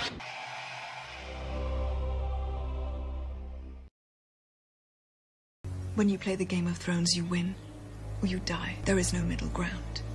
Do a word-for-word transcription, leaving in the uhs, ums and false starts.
When you play the Game of Thrones, you win or you die. There is no middle ground.